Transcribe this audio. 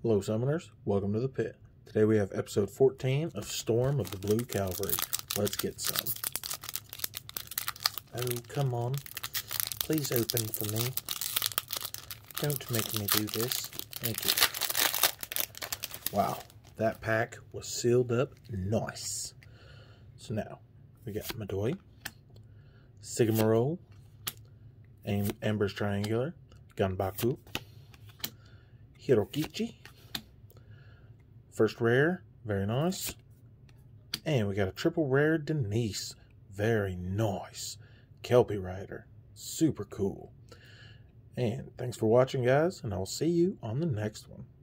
Hello Summoners, welcome to the pit. Today we have episode 14 of Storm of the Blue Cavalry. Let's get some. Oh, come on. Please open for me. Don't make me do this. Thank you. Wow, that pack was sealed up nice. So now, we got Madoi, Sigmarole, Ember's Triangular, Ganbaku, Hirokichi, first rare, very nice, and we got a triple rare Denis, very nice, Kelpie Rider, super cool. And thanks for watching guys, and I'll see you on the next one.